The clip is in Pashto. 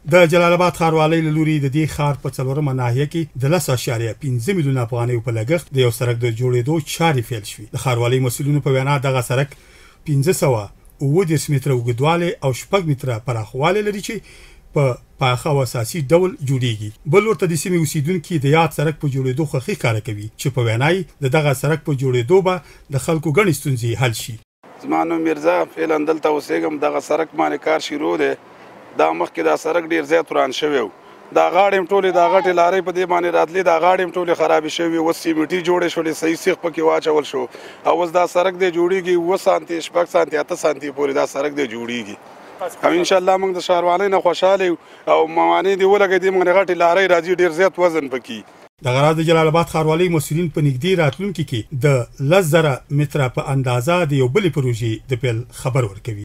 د جلال آباد ښاروالۍ له لوري د دې ښار په څلورمه ناحیه کې د 10.5 میلیونه افغانیو په لګښت د یو سړک د جوړېدو چارې پیل شوې. د ښاروالۍ مسؤلینو په وینا دغه سړک 1530 متره اوږدوالی او 6 متره پراخوالی لري چې په پاخه او اساسي ډول جوړیږي. بل ورته د سیمې اوسیدونکي د یاد سړک په جوړېدو خوښي ښکاره کوي چې په وینا یې د دغه سړک په جوړېدو به د خلکو ګڼې ستونزې حل شي. زما نوم میرزا فعلا دلته اوسېږم. دغه سړک باندې کار شروع دی. دا مخکې دا سړک ډېر زیات وران شوی و. دا غاړې ټولې دا غټې لارۍ په دې باندې راتلې دا غاړې ټولې خرابې شوې. اوس سیمټي جوړې شولې صحیح سیخ پکې واچول شو او اوس دا سړک دی جوړېږي 7 سانتي 6 سانتي 8 سانتي پورې دا سړک دی جوړېږي. او انشاءالله موږ د ښاروالۍ نه خوشحاله یو او موانع دې ولګوي دې باندې غټې لارۍ راځي ډېر زیات وزن پکې. دغه راز د جلال آباد ښاروالۍ مسؤلین په نږدې راتلونکي کې د 10,000 متره په اندازه د یو بلې پروژې د پیل خبر ورکوي.